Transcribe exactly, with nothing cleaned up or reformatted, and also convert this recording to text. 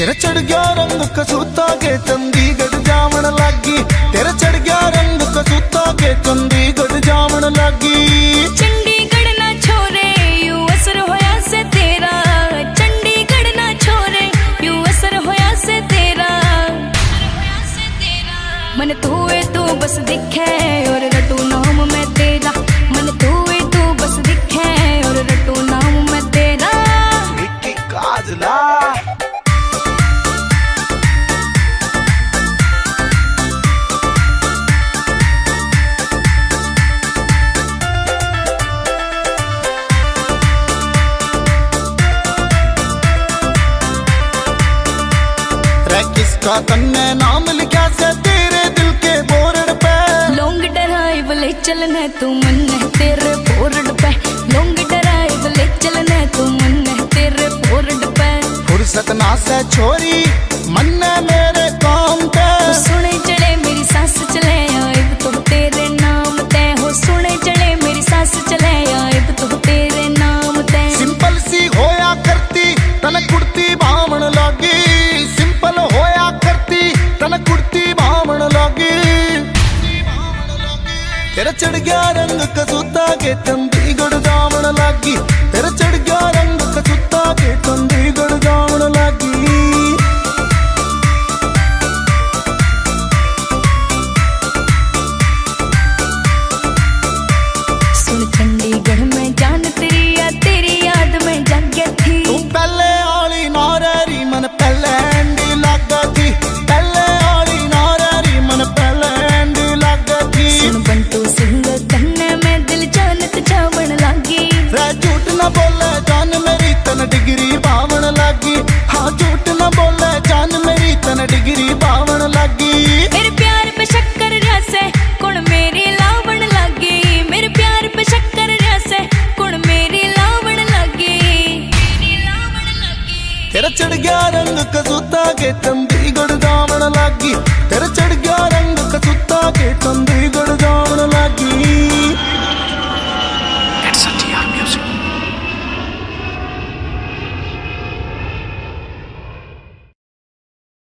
तेरा चढ़ गया रंग कसूता के चंडीगढ़ जामन लागी। तेरा चढ़ गया रंग कसूता के चंडीगढ़ जामन लागी। चंडीगढ़ ना छोरे यू असर होया से तेरा। चंडीगढ़ ना छोरे यू असर होया से तेरा। मन तू है तू बस दिखे और रटू नाम मैं तेरा। मन तू है तू बस दिखे और रटू नाम मैं तेरा। विक्की काजला किसका तन्ने नाम लिखा से तेरे दिल के बोर्ड पे। लॉन्ग ड्राइव ले चलने तू मन तेरे बोर्ड पे। लॉन्ग ड्राइव ले चलने तू मन तेरे बोर्ड पे। फुर्सत ना से छोरी मन मेरे काम पे। सुने चले मेरी सास चले आइब तो तेरे नाम ते हो। सुने चले मेरी सास चले आइब तो तेरे नाम ते। सिंपल सी होया करती तन कुर्ती बामण लागी। सिंपल होया करती तन कुर्ती बामण लागी। तेरा चढ़ गया रंग कसूता के चंडीगढ़ जामन लागी। तेरा चढ़ गया रंग कसूता के चंडीगढ़ जामन लागी। सुन चंडीगढ़ में जान तेरी या तेरी याद में जागे थी। तू पहले आली नारी मन पहले एंडी लागा थी। पहले आली नारी मन पहले एंडी लागा थी। सुन बंटू सिंह कन्ने में दिल जानत जावन लागी। रे झूठ न बोले जान मेरी तन डिग्री बावन लागी। हाँ झूठ न बोले जान मेरी तन डिग्री बावन लागी। मेरे प्यार पे शक्कर रसे कुण मेरी लावण लागी। मेरे प्यार पे शक्कर रसे कुण मेरी लावण लागी। तेरा चढ़ गया रंग कसूता के चंडीगढ़ जामन लागी।